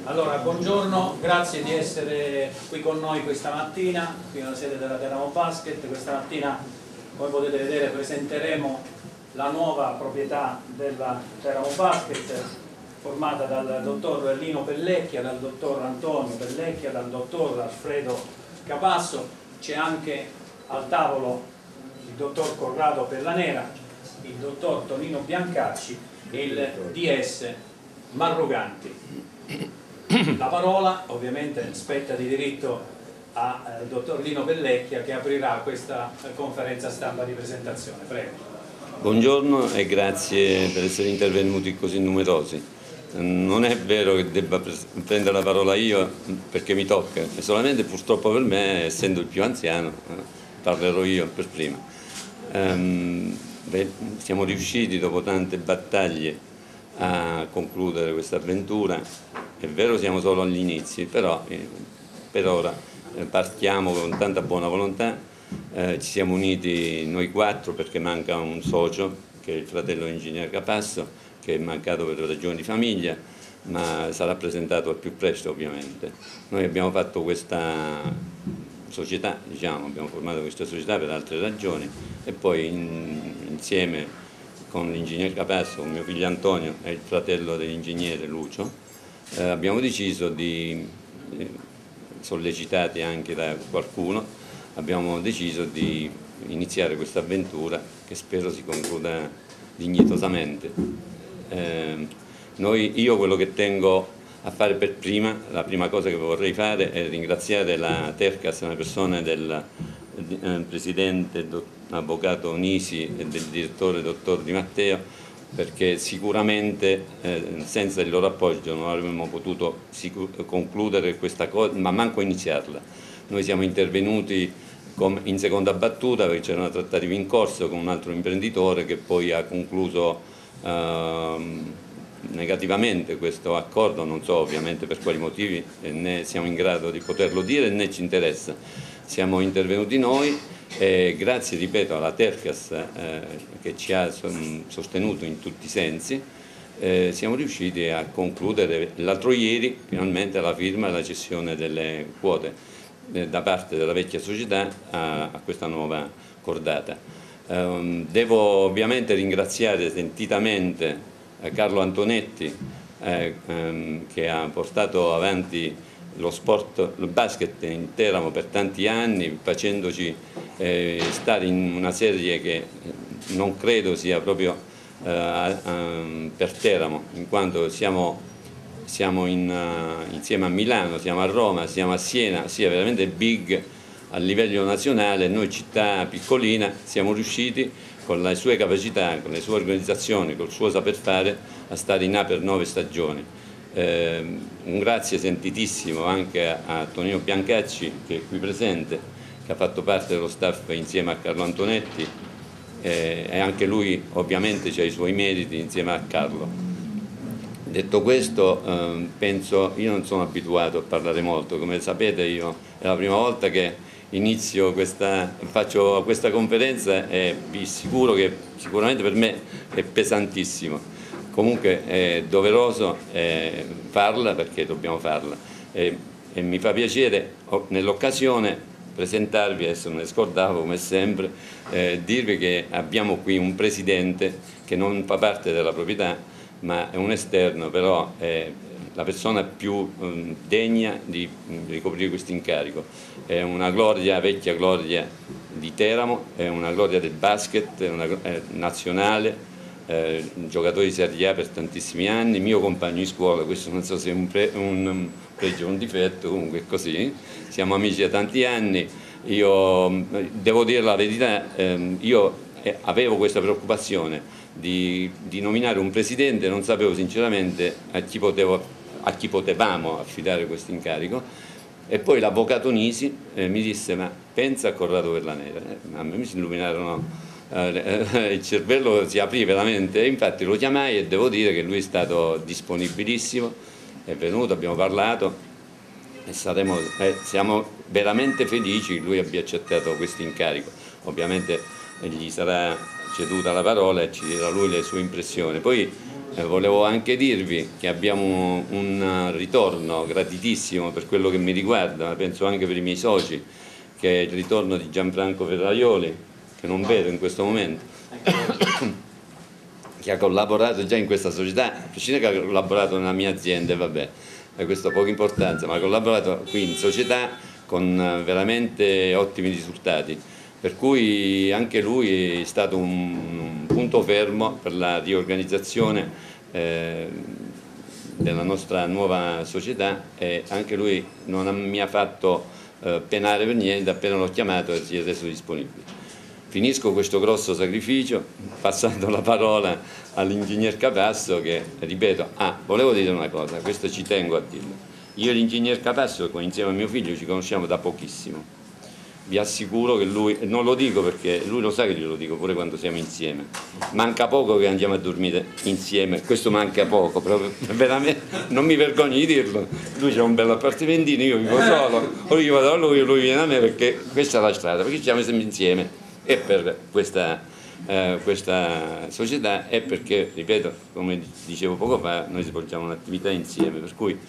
Allora, buongiorno, grazie di essere qui con noi questa mattina, qui nella sede della Teramo Basket. Questa mattina, come potete vedere, presenteremo la nuova proprietà della Teramo Basket, formata dal dottor Lino Pellecchia, dal dottor Antonio Pellecchia, dal dottor Alfredo Capasso. C'è anche al tavolo il dottor Corrado Pellanera, il dottor Tonino Biancacci e il DS Marruganti. La parola ovviamente spetta di diritto al dottor Lino Pellecchia, che aprirà questa conferenza stampa di presentazione. Prego. Buongiorno e grazie per essere intervenuti così numerosi. Non è vero che debba prendere la parola io perché mi tocca, solamente purtroppo per me, essendo il più anziano, parlerò io per prima. Siamo riusciti dopo tante battaglie a concludere questa avventura. È vero, siamo solo agli inizi, però per ora partiamo con tanta buona volontà. Ci siamo uniti noi quattro perché manca un socio, che è il fratello dell'ingegnere Capasso, che è mancato per ragioni di famiglia, ma sarà presentato al più presto ovviamente. Noi abbiamo fatto questa società, abbiamo formato questa società per altre ragioni e poi insieme con l'ingegner Capasso, con mio figlio Antonio e il fratello dell'ingegnere Lucio, abbiamo deciso sollecitati anche da qualcuno, abbiamo deciso di iniziare questa avventura che spero si concluda dignitosamente. Io quello che tengo a fare per prima, la prima cosa che vorrei fare è ringraziare la Tercas, una persona del presidente avvocato Nisi e del direttore dottor Di Matteo, perché sicuramente senza il loro appoggio non avremmo potuto concludere questa cosa, ma manco iniziarla. Noi siamo intervenuti in seconda battuta perché c'era una trattativa in corso con un altro imprenditore che poi ha concluso negativamente questo accordo, non so ovviamente per quali motivi, né siamo in grado di poterlo dire né ci interessa. Siamo intervenuti noi e grazie, ripeto, alla Tercas che ci ha sostenuto in tutti i sensi, siamo riusciti a concludere l'altro ieri finalmente la firma e la cessione delle quote da parte della vecchia società a questa nuova cordata. Devo ovviamente ringraziare sentitamente Carlo Antonetti che ha portato avanti lo sport, il basket in Teramo per tanti anni, facendoci stare in una serie che non credo sia proprio per Teramo, in quanto siamo insieme a Milano, siamo a Roma, siamo a Siena, sia veramente big a livello nazionale. Noi città piccolina siamo riusciti con le sue capacità, con le sue organizzazioni, col suo saper fare a stare in A per 9 stagioni. Un grazie sentitissimo anche a Tonino Biancacci, che è qui presente, che ha fatto parte dello staff insieme a Carlo Antonetti e anche lui ovviamente ha i suoi meriti insieme a Carlo. Detto questo, io non sono abituato a parlare molto, come sapete io è la prima volta che faccio questa conferenza e vi assicuro che sicuramente per me è pesantissimo. Comunque è doveroso farla perché dobbiamo farla e mi fa piacere nell'occasione presentarvi, adesso me ne scordavo come sempre, dirvi che abbiamo qui un presidente che non fa parte della proprietà ma è un esterno, però è la persona più degna di ricoprire questo incarico. È una gloria, vecchia gloria di Teramo, è una gloria del basket, è nazionale, giocatore di Serie A per tantissimi anni, mio compagno di scuola, questo non so se è un pregio o un difetto, comunque è così, siamo amici da tanti anni. Io devo dire la verità, io avevo questa preoccupazione di nominare un presidente, non sapevo sinceramente a chi potevamo affidare questo incarico, e poi l'avvocato Nisi mi disse: ma pensa a Corrado Pellanera. A me mi si illuminarono il cervello, si aprì veramente, e infatti lo chiamai e devo dire che lui è stato disponibilissimo, è venuto, abbiamo parlato e siamo veramente felici che lui abbia accettato questo incarico. Ovviamente gli sarà ceduta la parola e ci dirà lui le sue impressioni. Poi Volevo anche dirvi che abbiamo un ritorno gratitissimo per quello che mi riguarda, penso anche per i miei soci, che è il ritorno di Gianfranco Ferraioli, che non vedo in questo momento, che ha collaborato già in questa società, a prescindere che ha collaborato nella mia azienda, vabbè, questo ha poca importanza, ma ha collaborato qui in società con veramente ottimi risultati, per cui anche lui è stato un punto fermo per la riorganizzazione della nostra nuova società, e anche lui non mi ha fatto penare per niente, appena l'ho chiamato si è reso disponibile. Finisco questo grosso sacrificio passando la parola all'ingegner Capasso che, ripeto, volevo dire una cosa, questo ci tengo a dirlo. Io e l'ingegner Capasso, insieme a mio figlio, ci conosciamo da pochissimo. Vi assicuro che lui, non lo dico perché lui lo sa che glielo dico pure quando siamo insieme, manca poco che andiamo a dormire insieme, questo manca poco, proprio, veramente non mi vergogno di dirlo. Lui c'ha un bel appartamentino, io vivo solo, o io vado a lui viene a me, perché questa è la strada, perché siamo sempre insieme, e per questa società, e perché, ripeto, come dicevo poco fa, noi svolgiamo un'attività insieme, per cui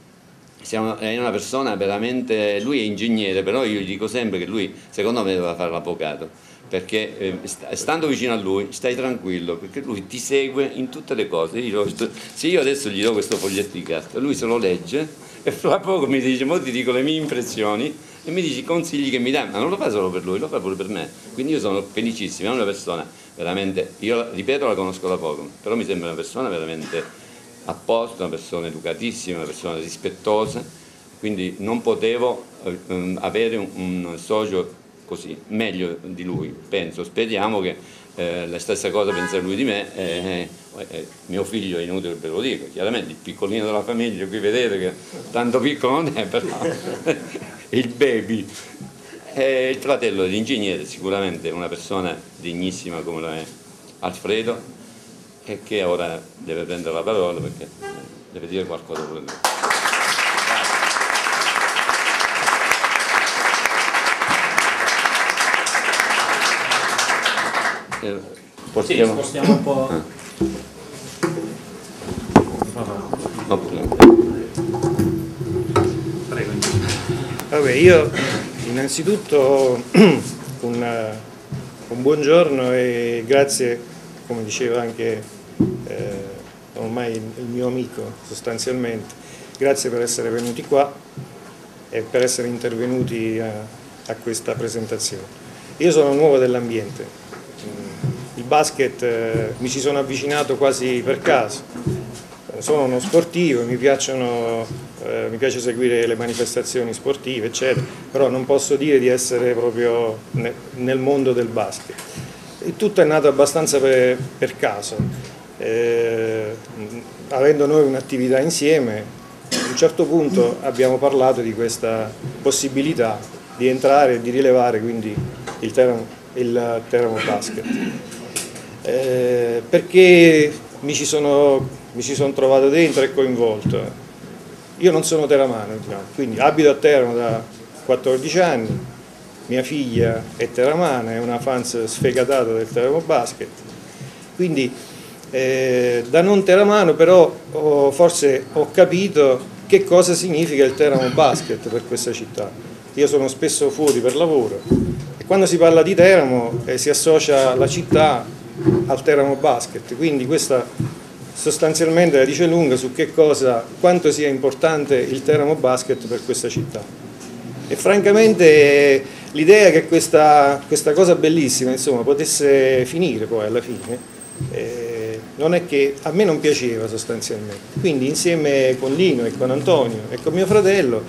è una persona veramente, lui è ingegnere, però io gli dico sempre che lui secondo me doveva fare l'avvocato, perché stando vicino a lui stai tranquillo, perché lui ti segue in tutte le cose. Se io adesso gli do questo foglietto di carta, lui se lo legge e fra poco mi dice, mo ti dico le mie impressioni e mi dice i consigli che mi dà, ma non lo fa solo per lui, lo fa pure per me, quindi io sono felicissimo. È una persona veramente, io ripeto, la conosco da poco, però mi sembra una persona veramente a posto, una persona educatissima, una persona rispettosa, quindi non potevo avere un socio così, meglio di lui, penso, speriamo che la stessa cosa pensa lui di me. Mio figlio è inutile che ve lo dico, chiaramente il piccolino della famiglia, qui vedete che tanto piccolo non è, però il baby, il fratello dell'ingegnere, sicuramente una persona degnissima come lo è Alfredo, e che ora deve prendere la parola perché deve dire qualcosa pure lui. Sì, spostiamo un po'. Prego. Vabbè, io innanzitutto un buongiorno e grazie, come diceva anche ormai il mio amico sostanzialmente, grazie per essere venuti qua e per essere intervenuti a questa presentazione. Io sono nuovo dell'ambiente, il basket mi ci sono avvicinato quasi per caso, sono uno sportivo, mi piace seguire le manifestazioni sportive eccetera, però non posso dire di essere proprio nel mondo del basket. Il tutto è nato abbastanza per caso, avendo noi un'attività insieme, a un certo punto abbiamo parlato di questa possibilità di entrare e di rilevare quindi il Teramo Basket, perché mi ci sono trovato dentro e coinvolto. Io non sono teramano, quindi abito a Teramo da 14 anni, mia figlia è teramana, è una fan sfegatata del Teramo Basket, quindi da non teramano però forse ho capito che cosa significa il Teramo Basket per questa città. Io sono spesso fuori per lavoro e quando si parla di Teramo si associa la città al Teramo Basket, quindi questa sostanzialmente la dice lunga su quanto sia importante il Teramo Basket per questa città. E francamente l'idea che questa cosa bellissima insomma potesse finire poi alla fine non è che a me non piaceva sostanzialmente, quindi insieme con Lino e con Antonio e con mio fratello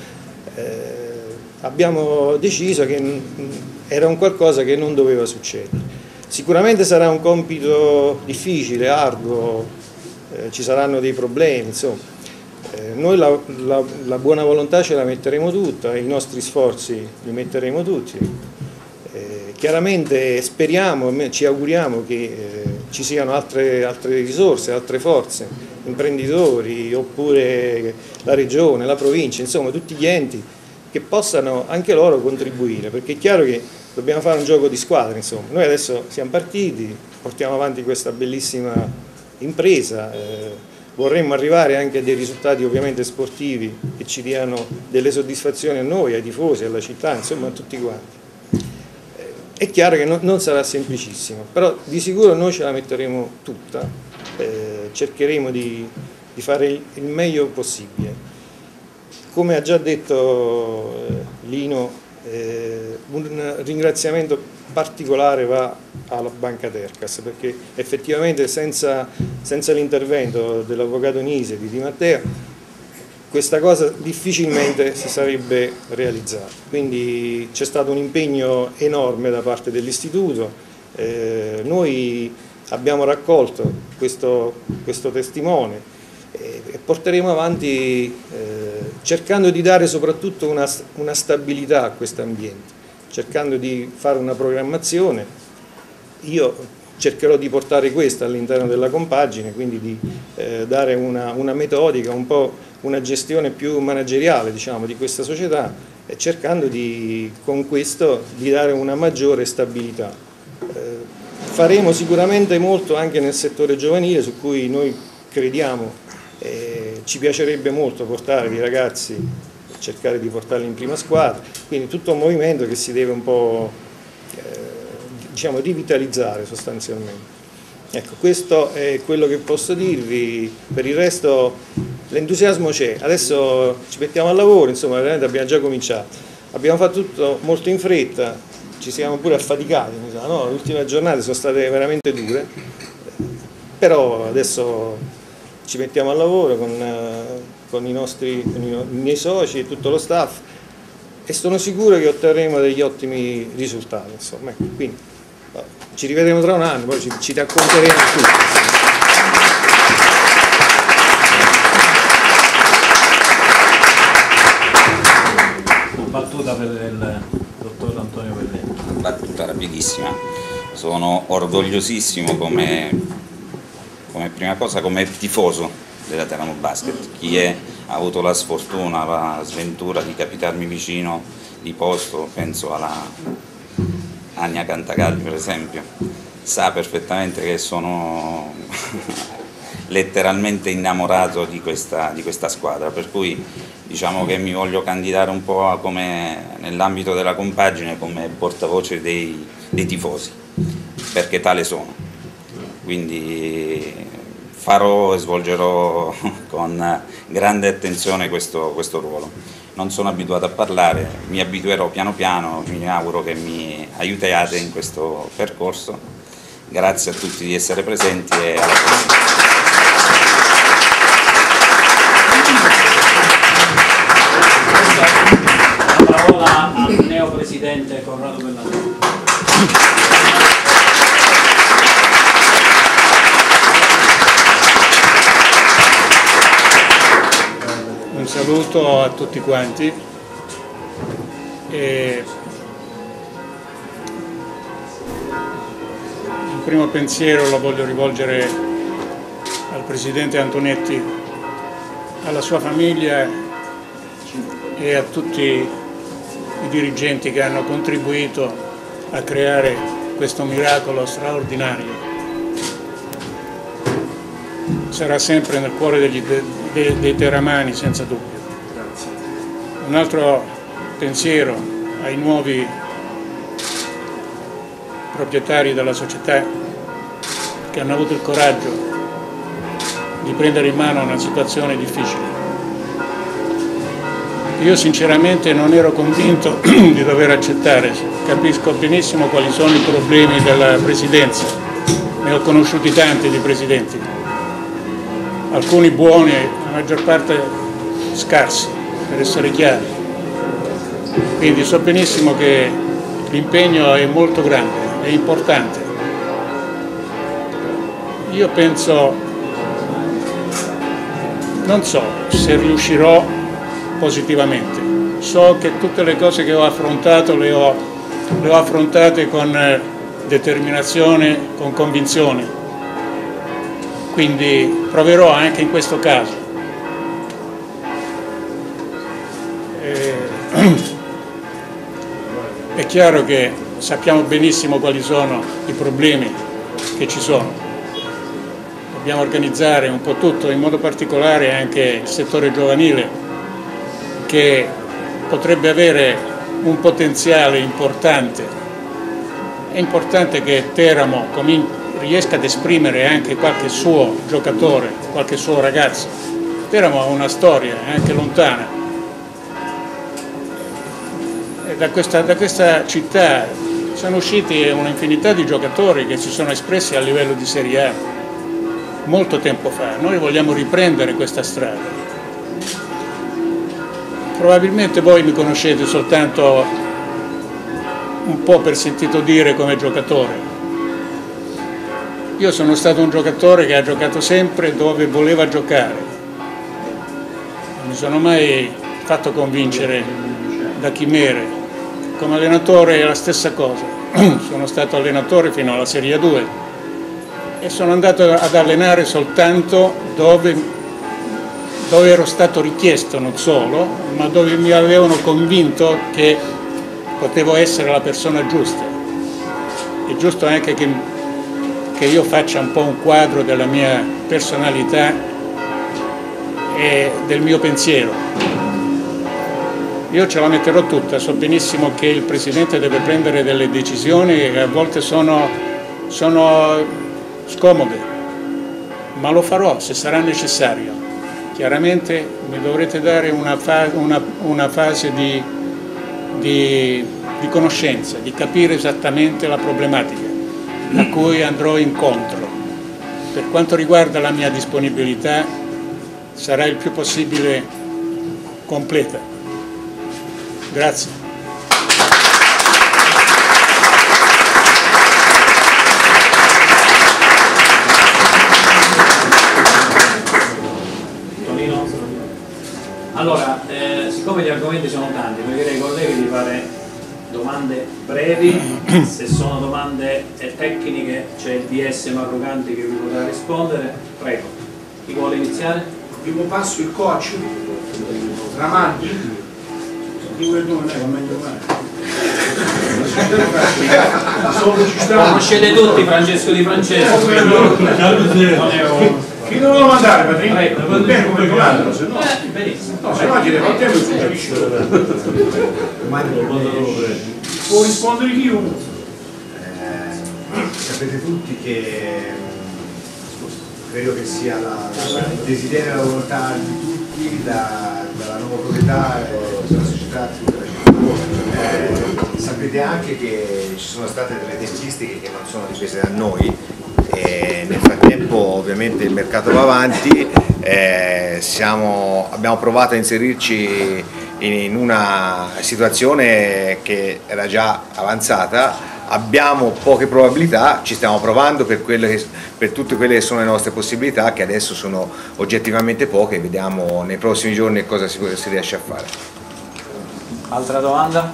abbiamo deciso che era un qualcosa che non doveva succedere. Sicuramente sarà un compito difficile, arduo, ci saranno dei problemi, insomma. Noi la buona volontà ce la metteremo tutta, i nostri sforzi li metteremo tutti. Chiaramente speriamo, ci auguriamo che ci siano altre risorse, altre forze, imprenditori oppure la regione, la provincia, insomma tutti gli enti che possano anche loro contribuire, perché è chiaro che dobbiamo fare un gioco di squadra, insomma. Noi adesso siamo partiti, portiamo avanti questa bellissima impresa, vorremmo arrivare anche a dei risultati ovviamente sportivi che ci diano delle soddisfazioni a noi, ai tifosi, alla città, insomma a tutti quanti. È chiaro che non sarà semplicissimo, però di sicuro noi ce la metteremo tutta, cercheremo di fare il meglio possibile. Come ha già detto Lino, un ringraziamento particolare va alla Banca Tercas, perché effettivamente senza l'intervento dell'avvocato Nisi e di Di Matteo questa cosa difficilmente si sarebbe realizzata. Quindi c'è stato un impegno enorme da parte dell'istituto, noi abbiamo raccolto questo testimone e porteremo avanti cercando di dare soprattutto una stabilità a questo ambiente, cercando di fare una programmazione. Io cercherò di portare questa all'interno della compagine, quindi di dare una metodica, un po' una gestione più manageriale, diciamo, di questa società, e cercando con questo di dare una maggiore stabilità. Faremo sicuramente molto anche nel settore giovanile, su cui noi crediamo, ci piacerebbe molto portare i ragazzi, cercare di portarli in prima squadra, quindi tutto un movimento che si deve un po' diciamo rivitalizzare sostanzialmente. Ecco, questo è quello che posso dirvi. Per il resto l'entusiasmo c'è, adesso ci mettiamo al lavoro, insomma veramente abbiamo già cominciato, abbiamo fatto tutto molto in fretta, ci siamo pure affaticati, no? Le ultime giornate sono state veramente dure, però adesso ci mettiamo al lavoro con i miei soci e tutto lo staff, e sono sicuro che otterremo degli ottimi risultati, insomma. Quindi ci rivedremo tra un anno, poi ci racconteremo tutto. Una battuta per il dottor Antonio Pellegrini. Una battuta rapidissima. Sono orgogliosissimo come prima cosa come tifoso della Teramo Basket. Chi ha avuto la sfortuna, la sventura di capitarmi vicino di posto, penso alla Ania Cantagalli per esempio, sa perfettamente che sono letteralmente innamorato di questa squadra, per cui diciamo che mi voglio candidare un po' come nell'ambito della compagine come portavoce dei tifosi, perché tale sono. Quindi farò e svolgerò con grande attenzione questo ruolo. Non sono abituato a parlare, mi abituerò piano piano, mi auguro che mi aiutiate in questo percorso. Grazie a tutti di essere presenti e alla prossima. La parola al neopresidente Corrado Bellatore. Un saluto a tutti quanti e il primo pensiero lo voglio rivolgere al Presidente Antonetti, alla sua famiglia e a tutti i dirigenti che hanno contribuito a creare questo miracolo straordinario. Sarà sempre nel cuore dei teramani, senza dubbio. Un altro pensiero ai nuovi proprietari della società che hanno avuto il coraggio di prendere in mano una situazione difficile. Io sinceramente non ero convinto di dover accettare, capisco benissimo quali sono i problemi della Presidenza, ne ho conosciuti tanti di presidenti, alcuni buoni, la maggior parte scarsi, per essere chiari. Quindi so benissimo che l'impegno è molto grande, è importante. Io penso, non so se riuscirò positivamente. So che tutte le cose che ho affrontato le ho affrontate con determinazione, con convinzione. Quindi proverò anche in questo caso. È chiaro che sappiamo benissimo quali sono i problemi che ci sono. dobbiamo organizzare un po' tutto, in modo particolare anche il settore giovanile, che potrebbe avere un potenziale importante. È importante che Teramo riesca ad esprimere anche qualche suo giocatore, qualche suo ragazzo. Teramo ha una storia anche lontana. E da questa città sono usciti un'infinità di giocatori che si sono espressi a livello di Serie A molto tempo fa. Noi vogliamo riprendere questa strada. Probabilmente voi mi conoscete soltanto un po' per sentito dire come giocatore. Io sono stato un giocatore che ha giocato sempre dove voleva giocare. Non mi sono mai fatto convincere da chimere. Come allenatore è la stessa cosa. Sono stato allenatore fino alla Serie 2 e sono andato ad allenare soltanto dove ero stato richiesto, non solo, ma dove mi avevano convinto che potevo essere la persona giusta. È giusto anche che io faccia un po' un quadro della mia personalità e del mio pensiero. Io ce la metterò tutta, so benissimo che il Presidente deve prendere delle decisioni che a volte sono scomode, ma lo farò se sarà necessario. Chiaramente mi dovrete dare una fase di conoscenza, di capire esattamente la problematica a cui andrò incontro. Per quanto riguarda la mia disponibilità, sarà il più possibile completa. Grazie. Allora, siccome gli argomenti sono tanti, pregherei i colleghi di fare domande brevi. Se sono domande tecniche c'è il DS Marrucanti che vi potrà rispondere. Prego. Chi vuole iniziare? Primo passo il coach, Ramanti, conoscete tutti Francesco Di Francesco. chi dovevo mandare Patrick? Bene come comando, se no benissimo. no, se no chiede tempo e suggerisce. Può rispondere chiunque. Sapete tutti che credo che sia il desiderio e la volontà di tutti dalla nuova proprietà della società. Sapete anche che ci sono state delle tempistiche che non sono dipese da noi e nel frattempo ovviamente il mercato va avanti, abbiamo provato a inserirci in una situazione che era già avanzata. Abbiamo poche probabilità, ci stiamo provando per tutte quelle che sono le nostre possibilità, che adesso sono oggettivamente poche, vediamo nei prossimi giorni cosa si riesce a fare. Altra domanda?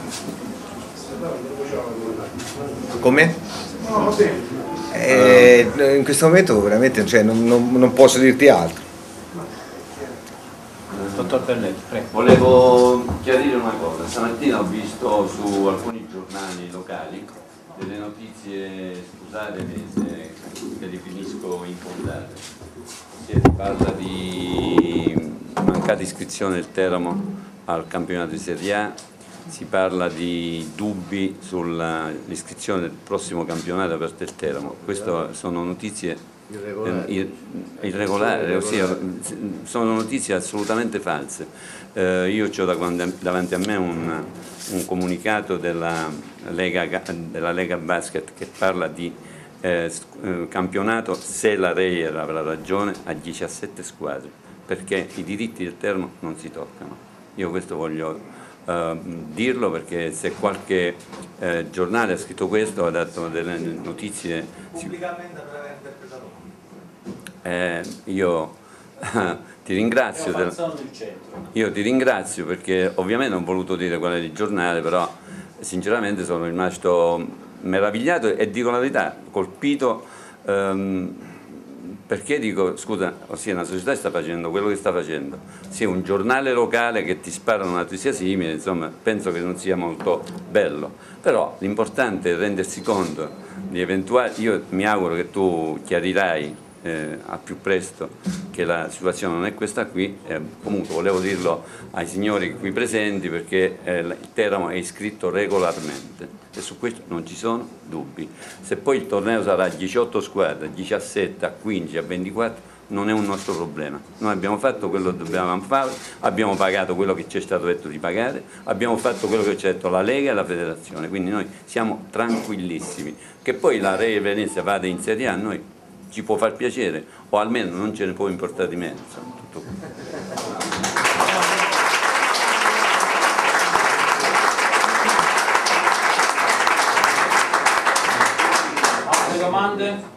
Come? No, va bene. In questo momento veramente non posso dirti altro. Dottor Belletti, prego. Volevo chiarire una cosa. Stamattina ho visto su alcuni giornali locali delle notizie, scusatemi se le definisco infondate. Si parla di mancata iscrizione del Teramo al campionato di Serie A, si parla di dubbi sull'iscrizione del prossimo campionato aperto del Teramo. Queste sono notizie irregolari, ossia sono notizie assolutamente false. Io ho davanti a me un comunicato della Lega Basket che parla di campionato, se la Reyer avrà ragione, a 17 squadre, perché i diritti del Teramo non si toccano. Io questo voglio dirlo, perché se qualche giornale ha scritto questo, ha dato delle notizie pubblicamente avrà interpretato. Io ti ringrazio io ti ringrazio perché ovviamente non ho voluto dire qual è il giornale, però sinceramente sono rimasto meravigliato e dico la verità, colpito, perché dico, scusa, ossia una società sta facendo quello che sta facendo, sia un giornale locale che ti spara una notizia simile, insomma penso che non sia molto bello, però l'importante è rendersi conto di eventuali, io mi auguro che tu chiarirai al più presto che la situazione non è questa qui. Comunque volevo dirlo ai signori qui presenti, perché il Teramo è iscritto regolarmente e su questo non ci sono dubbi. Se poi il torneo sarà a 18 squadre, 17, a 15, a 24, non è un nostro problema. Noi abbiamo fatto quello che dovevamo fare, abbiamo pagato quello che ci è stato detto di pagare, abbiamo fatto quello che ci ha detto la Lega e la Federazione, quindi noi siamo tranquillissimi. Che poi la Re Venezia vada in Serie A, a noi ci può far piacere, o almeno non ce ne può importare di meno. Insomma, tutto qui. Altre domande?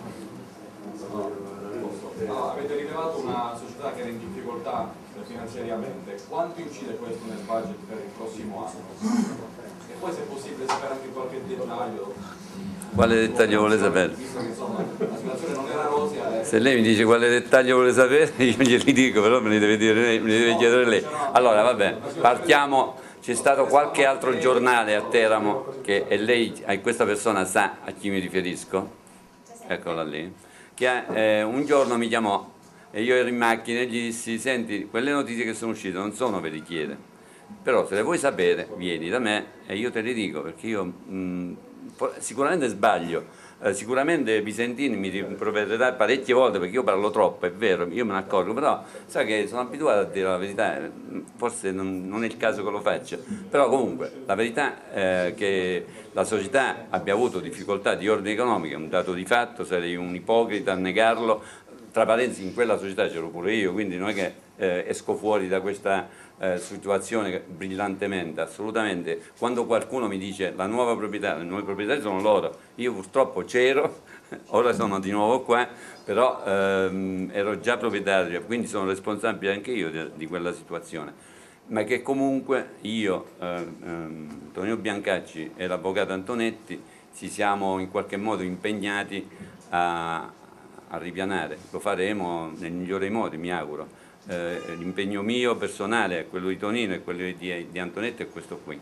Avete rilevato una società che era in difficoltà finanziariamente, quanto incide questo nel budget per il prossimo anno? E poi, se è possibile, sapere anche qualche dettaglio. Quale dettaglio vuole sapere? Visto che insomma la situazione non era rosea. Se lei mi dice quale dettaglio vuole sapere, io glieli dico, però me li deve dire lei, me li deve chiedere lei. Allora, vabbè, partiamo. C'è stato qualche altro giornale a Teramo che, e lei, questa persona sa a chi mi riferisco, eccola lì, che un giorno mi chiamò e io ero in macchina e gli dissi: senti, quelle notizie che sono uscite non sono veritiere, però se le vuoi sapere vieni da me e io te le dico, perché io sicuramente sbaglio, sicuramente Visentini mi rimprovererà parecchie volte perché io parlo troppo, è vero, io me ne accorgo, però sa che sono abituato a dire la verità, forse non è il caso che lo faccia, però comunque la verità è che la società abbia avuto difficoltà di ordine economico, è un dato di fatto, sarei un ipocrita a negarlo. Tra parentesi, in quella società c'ero pure io, quindi non è che esco fuori da questa situazione brillantemente, assolutamente. Quando qualcuno mi dice la nuova proprietà, i nuovi proprietari sono loro, io purtroppo c'ero, ora sono di nuovo qua, però ero già proprietario, quindi sono responsabile anche io di quella situazione. Ma che comunque io, Antonio Biancacci e l'avvocato Antonetti ci siamo in qualche modo impegnati a ripianare, lo faremo nel migliore dei modi, mi auguro. L'impegno mio personale, quello di Tonino e quello di Antonetti è questo qui.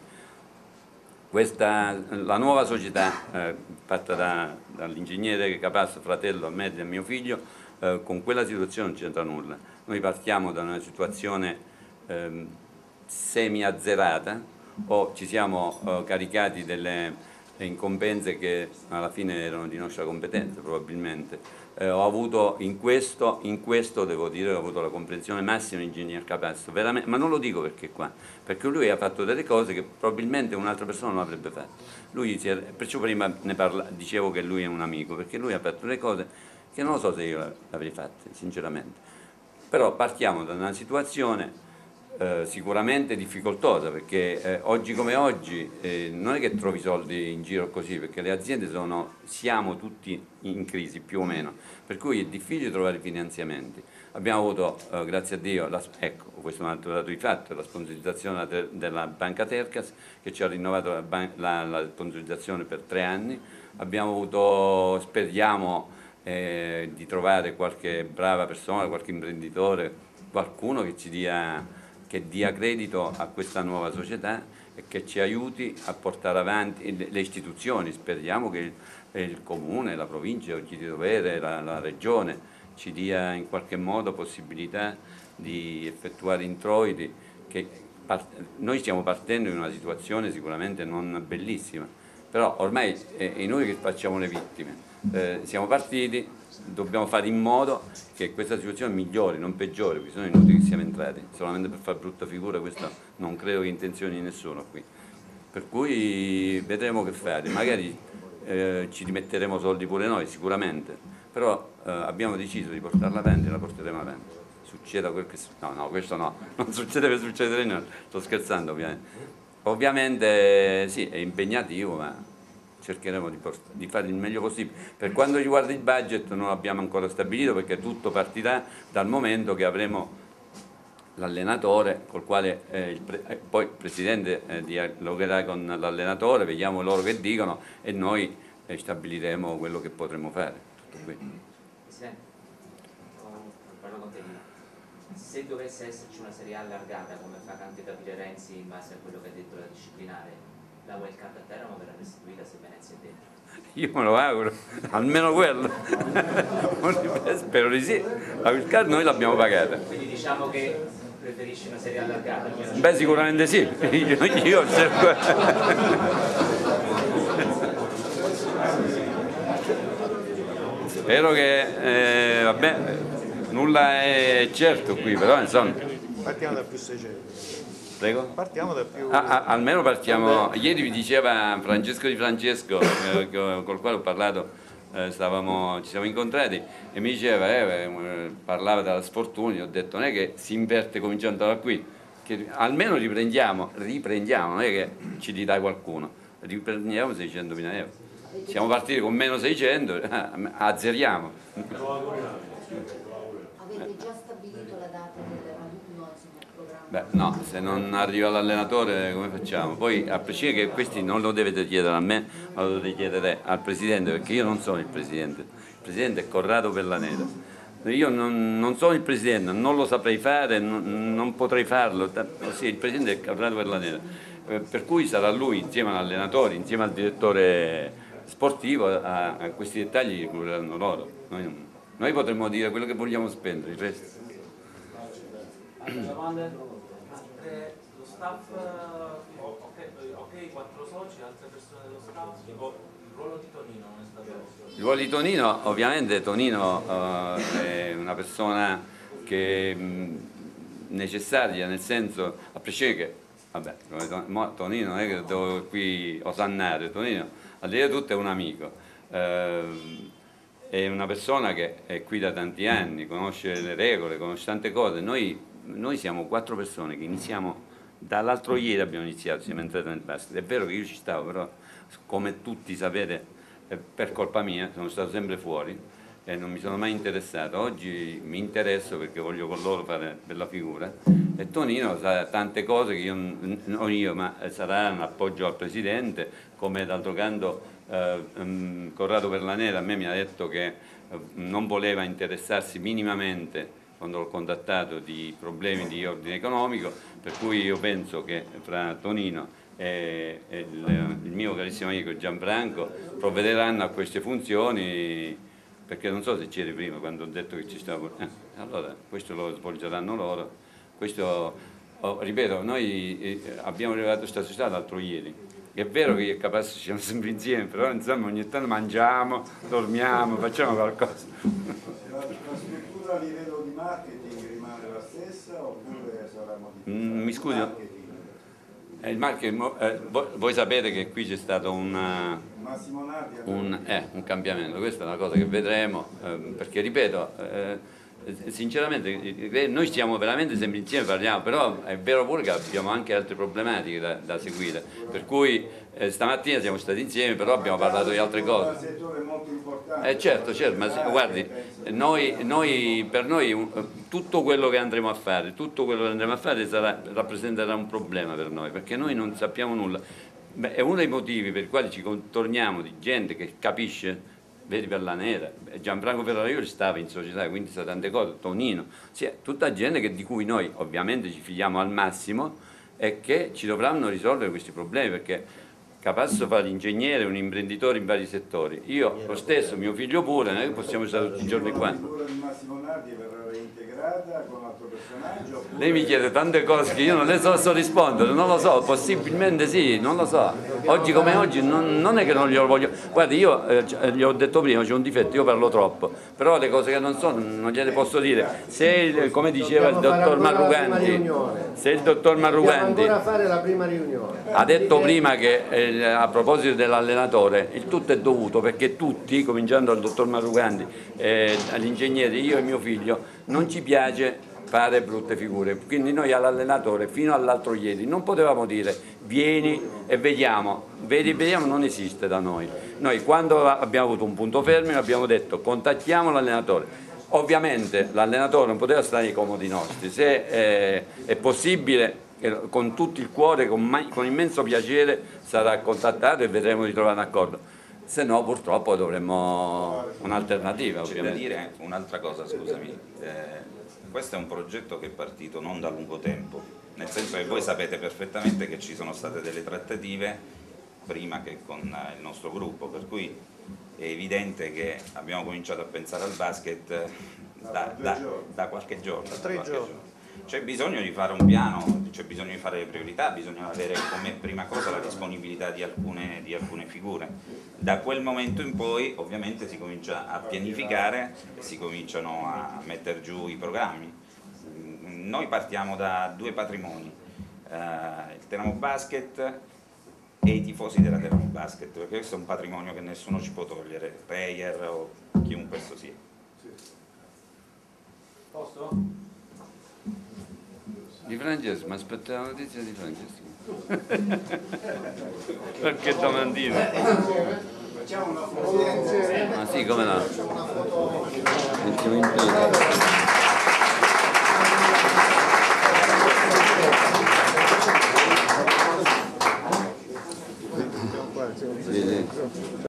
La nuova società fatta dall'ingegnere Capasso, fratello a me e a mio figlio, con quella situazione non c'entra nulla. Noi partiamo da una situazione semi-azzerata, o ci siamo caricati delle incombenze che alla fine erano di nostra competenza probabilmente. Ho avuto in questo devo dire, ho avuto la comprensione massima dell'ingegner Capasso, veramente, ma non lo dico perché qua, perché lui ha fatto delle cose che probabilmente un'altra persona non avrebbe fatto. Perciò prima dicevo che lui è un amico, perché lui ha fatto delle cose che non lo so se io l'avrei fatte, sinceramente. Però partiamo da una situazione sicuramente difficoltosa, perché oggi come oggi non è che trovi soldi in giro così, perché le aziende siamo tutti in crisi più o meno, per cui è difficile trovare finanziamenti. Abbiamo avuto, grazie a Dio, ecco, questo è un altro dato di fatto, la sponsorizzazione della Banca Tercas, che ci ha rinnovato la sponsorizzazione per 3 anni. Abbiamo avuto, speriamo di trovare qualche brava persona, qualche imprenditore, qualcuno che dia credito a questa nuova società e che ci aiuti a portare avanti le istituzioni. Speriamo che il Comune, la Provincia, il Chi di Dovere, la Regione ci dia in qualche modo possibilità di effettuare introiti. Noi stiamo partendo in una situazione sicuramente non bellissima, però ormai è noi che facciamo le vittime. Siamo partiti, dobbiamo fare in modo che questa situazione migliori, non peggiori, perché sono inutili che siamo entrati solamente per fare brutta figura. Questo non credo che intenzioni di nessuno qui, per cui vedremo che fare, magari ci rimetteremo soldi pure noi sicuramente, però abbiamo deciso di portarla avanti e la porteremo avanti, succeda quel che no, questo no, non succede per succedere niente, sto scherzando ovviamente sì, è impegnativo, ma cercheremo di fare il meglio possibile. Per quanto riguarda il budget non l'abbiamo ancora stabilito, perché tutto partirà dal momento che avremo l'allenatore col quale poi il Presidente dialogherà con l'allenatore, vediamo loro che dicono e noi stabiliremo quello che potremo fare. Tutto qui. Presidente, parlo con te. Se dovesse esserci una Serie A allargata, come fa anche capire Renzi in base a quello che ha detto la disciplinare, la wild card a Teramo verrà restituita se Venezia è dentro? Io me lo auguro, almeno quello. Spero di sì. La wild card noi l'abbiamo pagata. Quindi diciamo che preferisci una serie allargata? Beh, sicuramente sì. Io cerco. Spero che, vabbè, nulla è certo qui, però insomma. Partiamo da più 600. Prego? Partiamo da più... almeno partiamo. Ieri vi diceva Francesco Di Francesco, col quale ho parlato, ci siamo incontrati, e mi diceva, parlava della sfortuna, gli ho detto non è che si inverte cominciando da qui, che almeno riprendiamo, non è che ci ridà qualcuno, riprendiamo 600.000 euro. Siamo partiti con meno 600, azzeriamo. Avete già stabilito la data del raduno, insomma, il programma? Beh, no, se non arriva l'allenatore come facciamo? Poi a prescindere che questi non lo dovete chiedere a me, ma lo dovete chiedere al Presidente, perché io non sono il Presidente è Corrado Pellaneta. Io non sono il Presidente, non lo saprei fare, non potrei farlo, sì, il Presidente è Corrado Pellaneta, per cui sarà lui insieme all'allenatore, insieme al direttore sportivo, a questi dettagli li cureranno loro. Noi potremmo dire quello che vogliamo spendere, il resto. Altre domande? Lo staff, ok, 4 soci, altre persone dello staff, il ruolo di Tonino non è stato... Il ruolo di Tonino, ovviamente Tonino è una persona che è necessaria, nel senso, a prescindere che, vabbè, Tonino non è che devo qui osannare, Tonino al di là di tutto è un amico, è una persona che è qui da tanti anni, conosce le regole, conosce tante cose. Noi siamo 4 persone che iniziamo, dall'altro ieri abbiamo iniziato, siamo entrati nel basket. È vero che io ci stavo, però come tutti sapete, per colpa mia sono stato sempre fuori e non mi sono mai interessato. Oggi mi interesso perché voglio con loro fare bella figura, e Tonino sa tante cose che non io, ma sarà un appoggio al Presidente, come d'altro canto Corrado Pellaneta a me mi ha detto che non voleva interessarsi minimamente, quando l'ho contattato, di problemi di ordine economico, per cui io penso che fra Tonino e il mio carissimo amico Gianfranco provvederanno a queste funzioni, perché non so se c'eri prima quando ho detto che ci stavo, allora questo lo svolgeranno loro. Questo, ripeto, noi abbiamo arrivato questa società l'altro ieri, è vero che io e Capasso siamo sempre insieme, però insomma ogni tanto mangiamo, dormiamo, facciamo qualcosa. La struttura a livello di marketing rimane la stessa oppure sarà modificata? Mi scusi, il marketing, voi sapete che qui c'è stato un cambiamento, questa è una cosa che vedremo, perché ripeto, sinceramente noi stiamo veramente sempre insieme, parliamo, però è vero pure che abbiamo anche altre problematiche da seguire, per cui stamattina siamo stati insieme, però abbiamo parlato di altre cose. È un settore molto importante. Certo, ma guardi, per noi tutto quello che andremo a fare, rappresenterà un problema per noi, perché noi non sappiamo nulla. Beh, è uno dei motivi per i quali ci contorniamo di gente che capisce. Vedi Pellaneta, Gianfranco Ferrarioli stava in società, quindi sa tante cose, Tonino, tutta gente di cui noi ovviamente ci fidiamo al massimo e che ci dovranno risolvere questi problemi, perché Capasso fa l'ingegnere, un imprenditore in vari settori, io lo stesso, mio figlio pure, non è che possiamo stare tutti i giorni qua. La figura di Massimo Nardi verrà reintegrata con altro personaggio? Lei mi chiede tante cose che io non le so rispondere, non lo so, possibilmente sì, non lo so. Oggi come oggi non è che non glielo voglio. Guardi, io gli ho detto prima, c'è un difetto, io parlo troppo, però le cose che non so non gliele posso dire. Se, come diceva il dottor Marruganti, ancora fare la prima riunione. Ha detto prima che a proposito dell'allenatore il tutto è dovuto perché tutti, cominciando dal dottor Marruganti, all'ingegnere, io e mio figlio, non ci piace fare brutte figure, quindi noi all'allenatore fino all'altro ieri non potevamo dire vieni e vediamo, non esiste da noi. Noi quando abbiamo avuto un punto fermo abbiamo detto contattiamo l'allenatore, ovviamente l'allenatore non poteva stare ai comodi nostri, se è possibile con tutto il cuore, con immenso piacere sarà contattato e vedremo di trovare un accordo, se no purtroppo dovremmo un'alternativa. C'è da dire un'altra cosa, scusami, questo è un progetto che è partito non da lungo tempo, nel senso che voi sapete perfettamente che ci sono state delle trattative prima che con il nostro gruppo, per cui è evidente che abbiamo cominciato a pensare al basket da qualche giorno. C'è bisogno di fare un piano, c'è bisogno di fare le priorità, bisogna avere come prima cosa la disponibilità di alcune figure. Da quel momento in poi ovviamente si comincia a pianificare e si cominciano a mettere giù i programmi. Noi partiamo da due patrimoni, il Teramo Basket e i tifosi della Teramo Basket, perché questo è un patrimonio che nessuno ci può togliere, Reyer o chiunque esso sia. Posto? Di Francesco, ma aspetta la notizia di Francesco. Qualche domandina. Facciamo una foto. Ah sì, come no? Mettiamo in piedi.